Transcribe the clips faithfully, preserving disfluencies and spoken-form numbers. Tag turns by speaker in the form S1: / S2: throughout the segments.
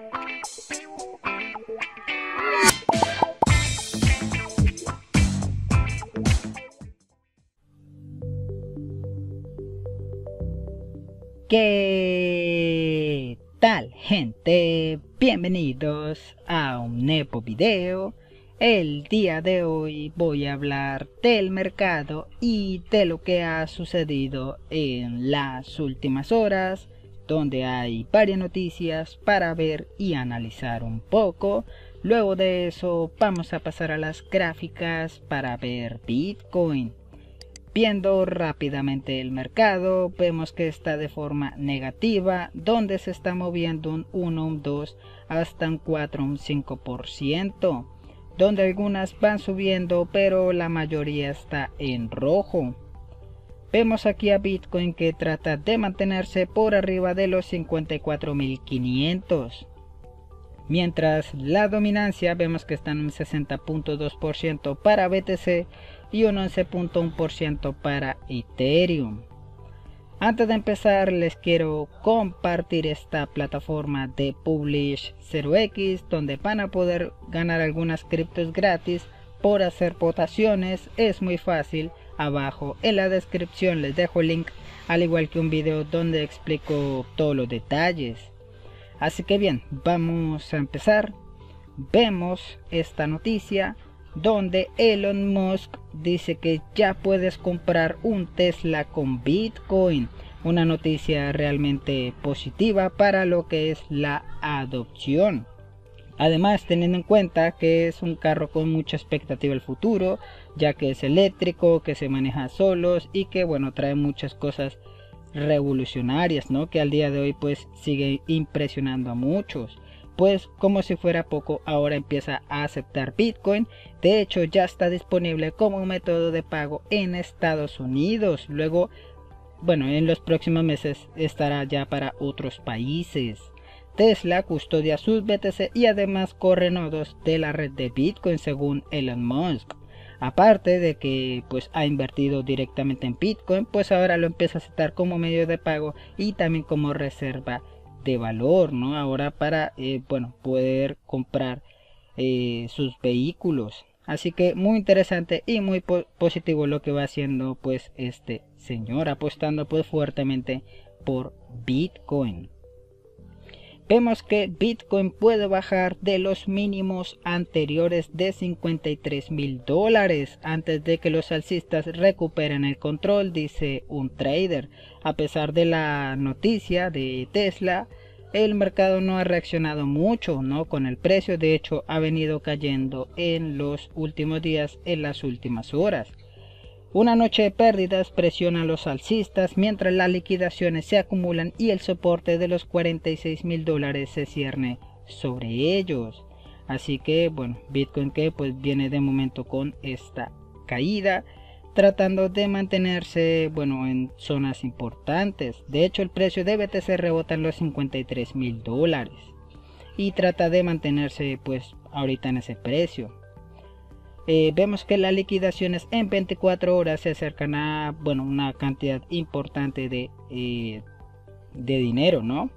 S1: ¿Qué tal, gente? Bienvenidos a un nuevo video. El día de hoy voy a hablar del mercado y de lo que ha sucedido en las últimas horas, donde hay varias noticias para ver y analizar un poco. Luego de eso vamos a pasar a las gráficas para ver Bitcoin. Viendo rápidamente el mercado, vemos que está de forma negativa, donde se está moviendo un uno, un dos, hasta un cuatro, un cinco por ciento, donde algunas van subiendo, pero la mayoría está en rojo. Vemos aquí a Bitcoin que trata de mantenerse por arriba de los cincuenta y cuatro mil quinientos. Mientras la dominancia vemos que está en un sesenta punto dos por ciento para B T C y un once punto uno por ciento para Ethereum. Antes de empezar les quiero compartir esta plataforma de Publish cero x, donde van a poder ganar algunas criptos gratis por hacer votaciones. Es muy fácil, abajo en la descripción les dejo el link, al igual que un video donde explico todos los detalles. Así que bien, vamos a empezar. Vemos esta noticia donde Elon Musk dice que ya puedes comprar un Tesla con Bitcoin. Una noticia realmente positiva para lo que es la adopción. Además, teniendo en cuenta que es un carro con mucha expectativa al futuro, ya que es eléctrico, que se maneja solos y que bueno, trae muchas cosas revolucionarias, ¿no? Que al día de hoy pues sigue impresionando a muchos. Pues como si fuera poco, ahora empieza a aceptar Bitcoin. De hecho ya está disponible como un método de pago en Estados Unidos. Luego, bueno, en los próximos meses estará ya para otros países. Tesla custodia sus B T C y además corre nodos de la red de Bitcoin, según Elon Musk. Aparte de que pues ha invertido directamente en Bitcoin, pues ahora lo empieza a aceptar como medio de pago y también como reserva de valor, ¿no? Ahora para eh, bueno, poder comprar eh, sus vehículos. Así que muy interesante y muy po positivo lo que va haciendo pues este señor, apostando pues fuertemente por Bitcoin. Vemos que Bitcoin puede bajar de los mínimos anteriores de cincuenta y tres mil dólares antes de que los alcistas recuperen el control, dice un trader. A pesar de la noticia de Tesla, el mercado no ha reaccionado mucho, ¿no? Con el precio. De hecho ha venido cayendo en los últimos días, en las últimas horas. Una noche de pérdidas presiona a los alcistas mientras las liquidaciones se acumulan y el soporte de los cuarenta y seis mil dólares se cierne sobre ellos. Así que bueno, Bitcoin que pues viene de momento con esta caída, tratando de mantenerse bueno en zonas importantes. De hecho el precio de B T C rebota en los cincuenta y tres mil dólares y trata de mantenerse pues ahorita en ese precio. Eh, vemos que las liquidaciones en veinticuatro horas se acercan a bueno, una cantidad importante de, eh, de dinero, ¿no?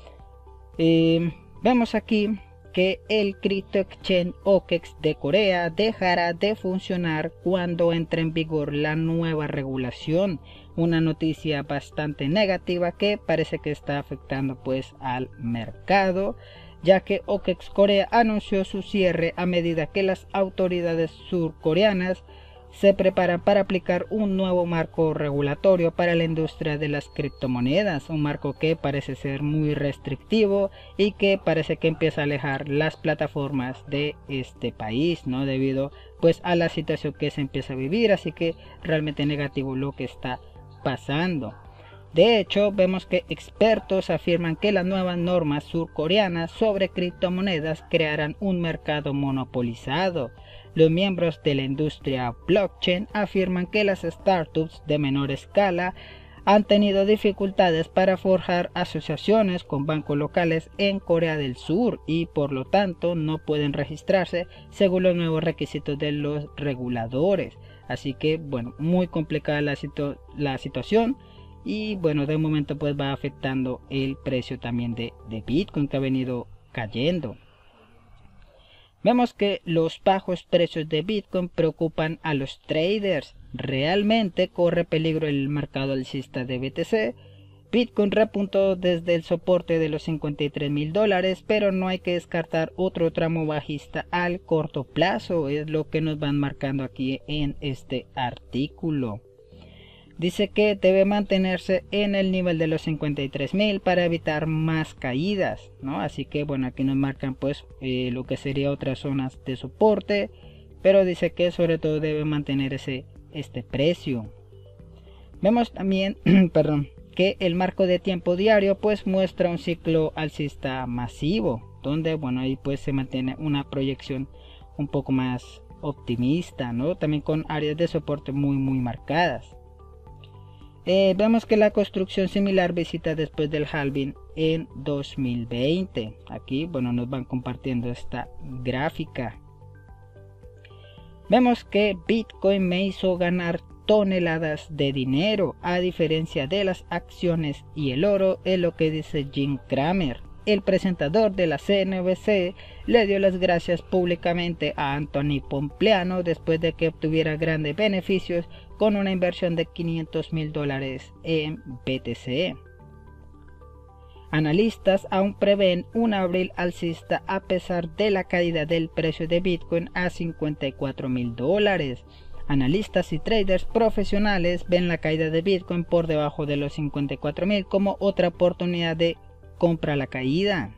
S1: Eh, vemos aquí que el Crypto Exchange O K E X de Corea dejará de funcionar cuando entre en vigor la nueva regulación. Una noticia bastante negativa que parece que está afectando pues al mercado, ya que O K E X Corea anunció su cierre a medida que las autoridades surcoreanas se preparan para aplicar un nuevo marco regulatorio para la industria de las criptomonedas, un marco que parece ser muy restrictivo y que parece que empieza a alejar las plataformas de este país, ¿no? Debido pues a la situación que se empieza a vivir. Así que realmente negativo lo que está pasando. De hecho, vemos que expertos afirman que las nuevas normas surcoreanas sobre criptomonedas crearán un mercado monopolizado. Los miembros de la industria blockchain afirman que las startups de menor escala han tenido dificultades para forjar asociaciones con bancos locales en Corea del Sur y por lo tanto no pueden registrarse según los nuevos requisitos de los reguladores. Así que bueno, muy complicada la, situ la situación. Y bueno, de momento pues va afectando el precio también de, de Bitcoin, que ha venido cayendo. Vemos que los bajos precios de Bitcoin preocupan a los traders. Realmente corre peligro el mercado alcista de B T C. Bitcoin repuntó desde el soporte de los cincuenta y tres mil dólares, pero no hay que descartar otro tramo bajista al corto plazo, es lo que nos van marcando aquí en este artículo. Dice que debe mantenerse en el nivel de los cincuenta y tres mil para evitar más caídas, ¿no? Así que bueno, aquí nos marcan pues eh, lo que sería otras zonas de soporte, pero dice que sobre todo debe mantener ese, este precio. Vemos también, perdón, que el marco de tiempo diario pues muestra un ciclo alcista masivo, donde bueno ahí pues se mantiene una proyección un poco más optimista, ¿no? También con áreas de soporte muy muy marcadas. Eh, vemos que la construcción similar visita después del halving en dos mil veinte. Aquí bueno nos van compartiendo esta gráfica. Vemos que Bitcoin me hizo ganar toneladas de dinero, a diferencia de las acciones y el oro, es lo que dice Jim Cramer. El presentador de la C N B C le dio las gracias públicamente a Anthony Pompliano después de que obtuviera grandes beneficios con una inversión de quinientos mil dólares en B T C. Analistas aún prevén un abril alcista a pesar de la caída del precio de Bitcoin a cincuenta y cuatro mil dólares. Analistas y traders profesionales ven la caída de Bitcoin por debajo de los cincuenta y cuatro mil como otra oportunidad de compra a la caída.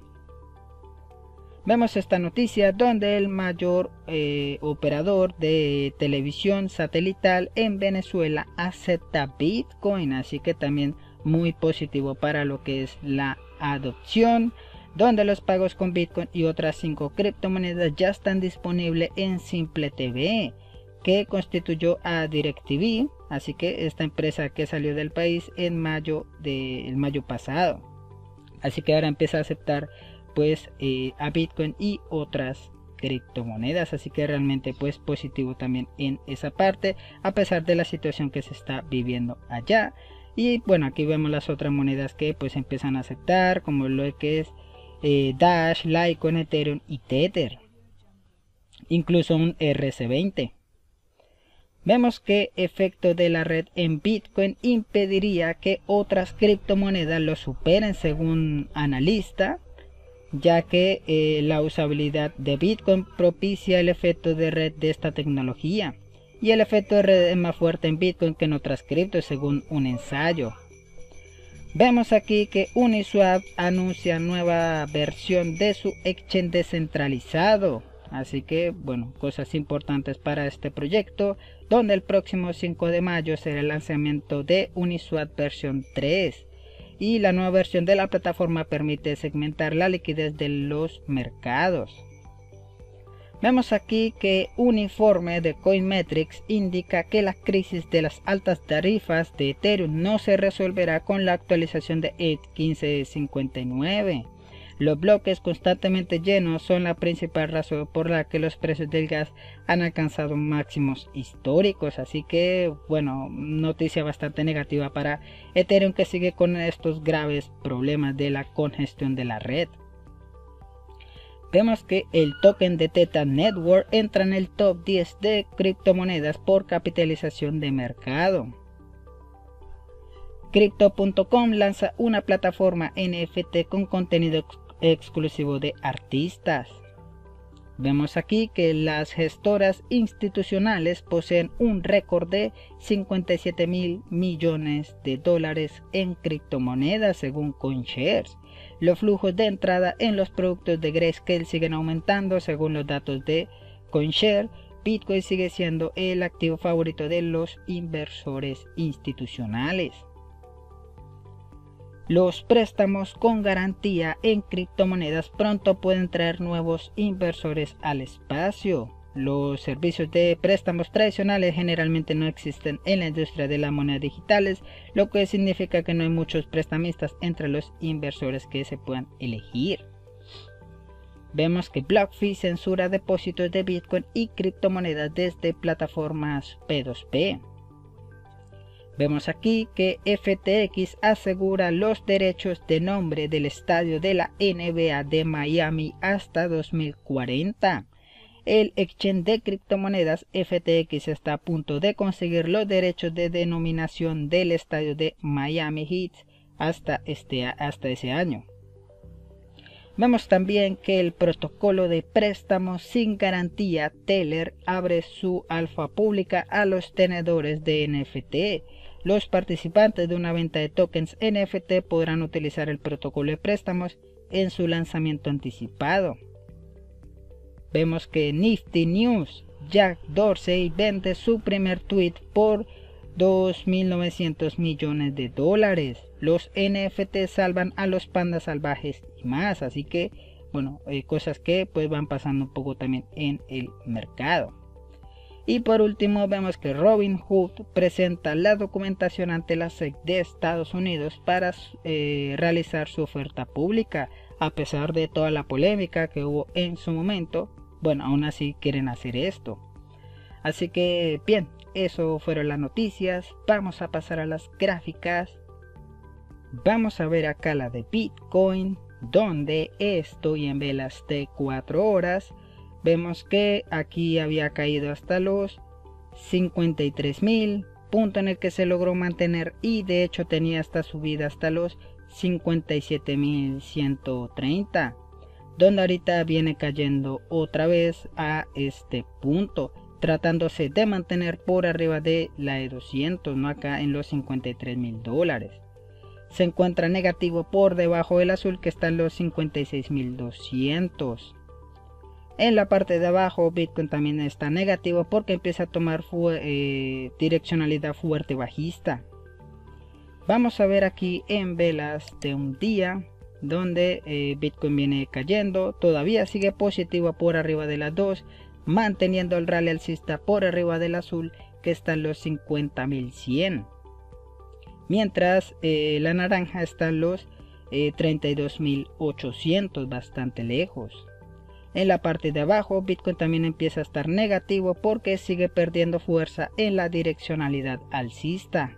S1: Vemos esta noticia donde el mayor eh, operador de televisión satelital en Venezuela acepta Bitcoin, así que también muy positivo para lo que es la adopción, donde los pagos con Bitcoin y otras cinco criptomonedas ya están disponibles en Simple T V, que constituyó a DirecTV, así que esta empresa que salió del país en mayo de el mayo pasado, así que ahora empieza a aceptar pues eh, a Bitcoin y otras criptomonedas, así que realmente pues positivo también en esa parte a pesar de la situación que se está viviendo allá. Y bueno, aquí vemos las otras monedas que pues empiezan a aceptar, como lo que es eh, Dash, Litecoin, Ethereum y Tether, incluso un R C veinte. Vemos que efecto de la red en Bitcoin impediría que otras criptomonedas lo superen según analista, ya que eh, la usabilidad de Bitcoin propicia el efecto de red de esta tecnología, y el efecto de red es más fuerte en Bitcoin que en otras criptos según un ensayo. Vemos aquí que Uniswap anuncia nueva versión de su exchange descentralizado. Así que bueno, cosas importantes para este proyecto, donde el próximo cinco de mayo será el lanzamiento de Uniswap versión tres, y la nueva versión de la plataforma permite segmentar la liquidez de los mercados. Vemos aquí que un informe de Coinmetrics indica que la crisis de las altas tarifas de Ethereum no se resolverá con la actualización de E T H quince cincuenta y nueve. Los bloques constantemente llenos son la principal razón por la que los precios del gas han alcanzado máximos históricos, así que bueno, noticia bastante negativa para Ethereum, que sigue con estos graves problemas de la congestión de la red. Vemos que el token de Theta Network entra en el top diez de criptomonedas por capitalización de mercado. Crypto punto com lanza una plataforma N F T con contenido ex exclusivo de artistas. Vemos aquí que las gestoras institucionales poseen un récord de cincuenta y siete mil millones de dólares en criptomonedas según CoinShares. Los flujos de entrada en los productos de Grayscale siguen aumentando según los datos de CoinShares. Bitcoin sigue siendo el activo favorito de los inversores institucionales. Los préstamos con garantía en criptomonedas pronto pueden traer nuevos inversores al espacio. Los servicios de préstamos tradicionales generalmente no existen en la industria de las monedas digitales, lo que significa que no hay muchos prestamistas entre los inversores que se puedan elegir. Vemos que BlockFi censura depósitos de Bitcoin y criptomonedas desde plataformas P dos P. Vemos aquí que F T X asegura los derechos de nombre del estadio de la N B A de Miami hasta dos mil cuarenta. El exchange de criptomonedas F T X está a punto de conseguir los derechos de denominación del estadio de Miami Heat hasta, este, hasta ese año. Vemos también que el protocolo de préstamos sin garantía Teller abre su alfa pública a los tenedores de N F T. Los participantes de una venta de tokens N F T podrán utilizar el protocolo de préstamos en su lanzamiento anticipado. Vemos que Nifty News, Jack Dorsey vende su primer tweet por dos mil novecientos millones de dólares. Los N F T salvan a los pandas salvajes y más, así que bueno, eh, cosas que pues van pasando un poco también en el mercado. Y por último vemos que Robinhood presenta la documentación ante la S E C de Estados Unidos para eh, realizar su oferta pública. A pesar de toda la polémica que hubo en su momento, bueno, aún así quieren hacer esto. Así que bien, eso fueron las noticias. Vamos a pasar a las gráficas. Vamos a ver acá la de Bitcoin, donde estoy en velas de cuatro horas. Vemos que aquí había caído hasta los cincuenta y tres mil, punto en el que se logró mantener, y de hecho tenía esta subida hasta los cincuenta y siete mil ciento treinta, donde ahorita viene cayendo otra vez a este punto, tratándose de mantener por arriba de la de doscientos, no acá en los cincuenta y tres mil dólares. Se encuentra negativo por debajo del azul, que está en los cincuenta y seis mil doscientos. En la parte de abajo Bitcoin también está negativo porque empieza a tomar fu eh, direccionalidad fuerte bajista. Vamos a ver aquí en velas de un día, donde eh, Bitcoin viene cayendo, todavía sigue positivo por arriba de las dos, manteniendo el rally alcista por arriba del azul, que está en los cincuenta mil cien. Mientras eh, la naranja está en los eh, treinta y dos mil ochocientos, bastante lejos. En la parte de abajo Bitcoin también empieza a estar negativo porque sigue perdiendo fuerza en la direccionalidad alcista.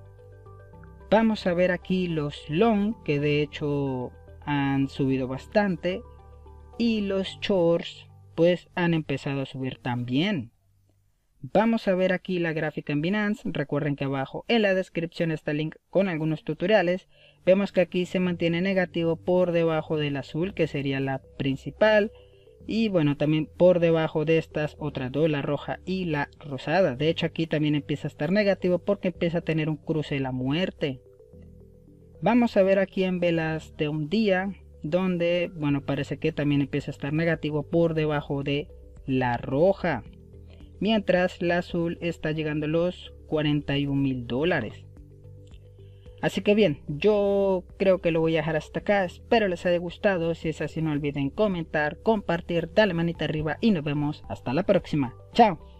S1: Vamos a ver aquí los long, que de hecho han subido bastante, y los shorts pues han empezado a subir también. Vamos a ver aquí la gráfica en Binance. Recuerden que abajo en la descripción está el link con algunos tutoriales. Vemos que aquí se mantiene negativo por debajo del azul, que sería la principal, y bueno, también por debajo de estas otras dos, la roja y la rosada. De hecho aquí también empieza a estar negativo porque empieza a tener un cruce de la muerte. Vamos a ver aquí en velas de un día, donde bueno, parece que también empieza a estar negativo por debajo de la roja, mientras la azul está llegando a los cuarenta y un mil dólares. Así que bien, yo creo que lo voy a dejar hasta acá. Espero les haya gustado. Si es así, no olviden comentar, compartir, darle manita arriba y nos vemos hasta la próxima. Chao.